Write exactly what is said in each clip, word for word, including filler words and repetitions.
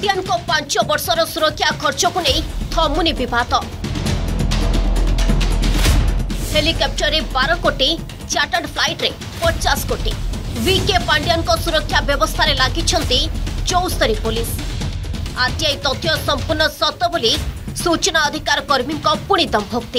पांड्यान को पांच वर्षर सुरक्षा खर्च को नहीं थमुनी विवाद। हेलिकॉप्टर रे बारह कोटी, चार्टर्ड फ्लाइट रे पचास कोटी। वीके पांड्यान को सुरक्षा व्यवस्था रे लागिछंती चौस्तरी पुलिस। आरटीआई तथ्य संपूर्ण सत बोली सूचना अधिकार कर्मी को पुणी दंभोक्ति।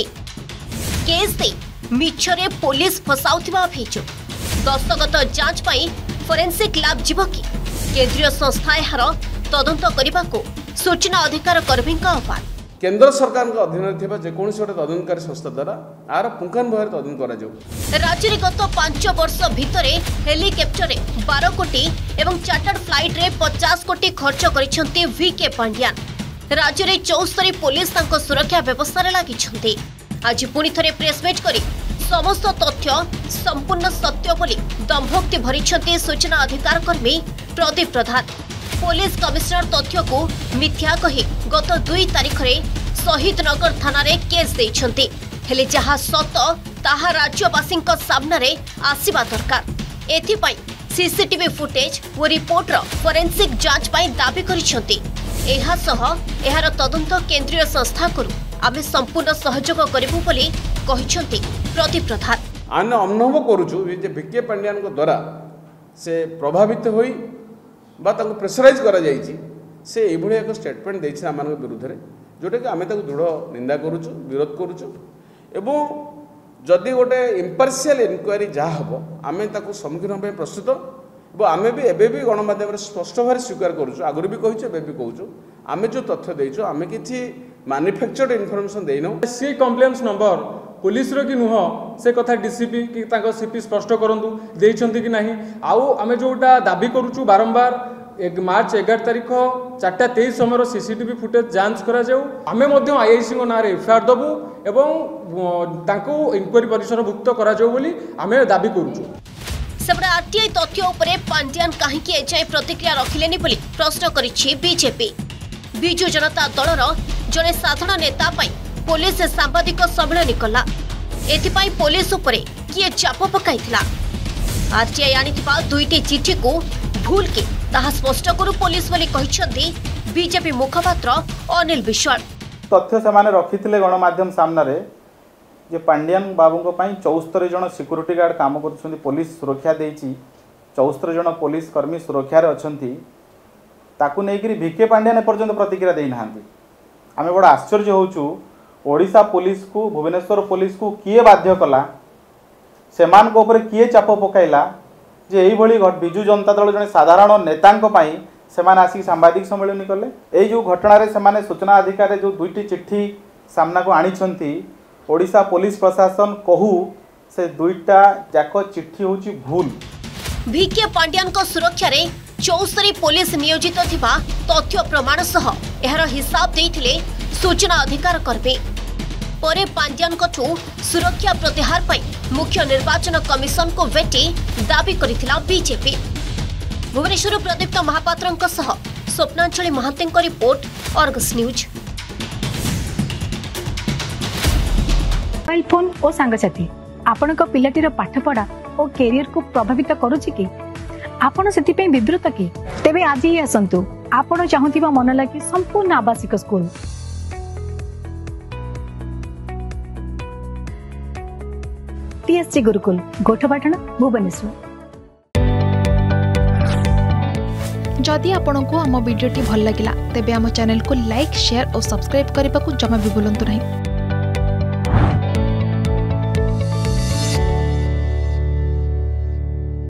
केस दे मिछरे पुलिस फसाउथिबा अभियोग। दस्तगत जांच पाई फोरेंसिक लैब जीव कि केंद्रीय संस्था एहार तदंत करने को सूचना अधिकार कर्मी आह्वान। केंद्र सरकार अधीन थिबा जेकोनसी गोटे तदंतकारी संस्था द्वारा आर पुंखान भाव तदंत करा जाऊ। राज्य में गत पांच वर्ष भितर हेलिकॉप्टर रे बारह कोटी एवं चार्टर्ड फ्लाइट रे पचास कोटी खर्च करिसेंती वीके पांड्यान। राज्य में चौस्तरी पुलिस तांको सुरक्षा व्यवस्था रे लागिछंती। आज पुणी थरे प्रेसमिट करी समस्त तथ्य संपूर्ण सत्य बोली दंभोक्ति भरिछंती सूचना अधिकार कर्मी प्रदीप प्रधान। पुलिस कमिश्नर तथ्य को मिथ्या कही गत दुई तारीख रे शहीद नगर थाना रे केस देइछंती। हेले जहा सत ताहा राज्यवासी सामना रे आसीबा दरकार। एथिपाई सीसीटीवी फुटेज और रिपोर्ट रो फोरेंसिक जांच पाई दाबी करिछंती। एहा सह एहार तदंत केंद्रीय संस्था करू आमे संपूर्ण सहयोग करिबु बोली कहिछंती प्रदीप प्रधान। आने अनुभव करूछु जे वीके पांड्यान को द्वारा से प्रभावित होई बा तांको प्रेशराइज करा जायछि से एभଳି एक स्टेटमेंट देछि आमान विरुद्ध रे जोटे कि आमे ताको दृढ़ निंदा करूछु, विरोध करूछु। एवं जदि गोटे इम्पार्शियल इनक्वारी जा हबो आमे ताको सम्मुखीन होबे प्रस्तुत। एवं आमे भी एबे भी गणमाध्यम रे स्पष्ट भाव स्वीकार करूछु, आगुरी भी कहिछु, एबे भी कहूछु आमे जो तथ्य देइछु आमे किछि मैन्युफैक्चर्ड इनफॉरमेशन देइनो। सी कंप्लेंट्स नंबर पुलिस रो कि नुह से कथा डीसीपी कि तांको सीपी स्पष्ट करंतु देइछंती कि नाही। आउ आमे जोटा दाबी करूछु बारंबार एक मार्च एगार तारीख चारटा तेईस समय सीसीटीवी फुटेज जांच करा जाऊ। आमे मध्य आईआईसी को नारे एफआईआर दबु एवं तांको इंक्वायरी परिसर भुक्त करा जाऊ बोली आमे दाबी करूछु। सेबडा आरटीआई तथ्य उपरे पांड्यान काहेकि एजाय प्रतिक्रिया रखिलेनी बोली प्रश्न करिछि बीजेपी। बिजु जनता दलर जने साधारण नेता पाई पुलिस सांबादिक सम्मेलन कला। एथिपाई पुलिस उपरे किए चाप पकाइथिला। आरटीआई आनिथिबा दुईटी चिठी को भूल के ताहा स्पष्ट करू पुलिस बोली कहिसंती बीजेपी मुखपात्र अनिल विश्वाल। तथ्य से रखिथिले गणमाध्यम सामना रे जे पांड्यान बाबू को पई चौस्तरी जन सिक्यूरिटी गार्ड काम करछंती, पुलिस सुरक्षा देइछि, चौस्तरी जन पुलिस कर्मी सुरक्षा रे अछंती। ताकू नेकरी वीके पांड्यान पर्यंत प्रतिक्रिया देई नाहांती। आमे बड़ा आश्चर्य होउछु ओडिशा पुलिस को भुवनेश्वर पुलिस को किए बाध्य कला, सेमान को ऊपर किए चाप पकाइला जे एई भली बिजु जनता दल जने साधारण नेतांको पई सेमान आसी सांबादिक सम्मेलन कले। एई जो घटना रे सेमाने सूचना अधिकारी जो दुईटी चिट्ठी सामना को आनिछंती ओडिशा पुलिस प्रशासन कहू से दुईटा जाक चिट्ठी होची भूल। वीके पांड्यान को सुरक्षा रे चौस्तरी पुलिस नियोजित थिबा तथ्य प्रमाण सह एहार हिसाब देइथिले सूचना अधिकार कर्मी। परे पांड्यान को सुरक्षा प्रत्याहार पाई मुख्य निर्वाचन कमिशन को भेटी दाबी करिथिला बीजेपी। भुवनेश्वर प्रदीप्त महापात्रंक सह स्वप्नांचली महांतेंक report Argus news. Mobile phone और सांगसाथी आपणक पिलाटीर पाठपढ़ा और कैरियर को प्रभावित करुछि कि आपण सेतिपई विब्रत कि तेबे आज ही आसंतु आपण चाहुतिबा मन लागी संपूर्ण आवासिक स्कूल टीएससी गुरुकुल गोठपाटण भुवनेश्वर। जदि आपंक आम भिडी भल लगा तेब आम चैनल को लाइक शेयर और सब्सक्राइब करने को जमा भी भूलु नहीं।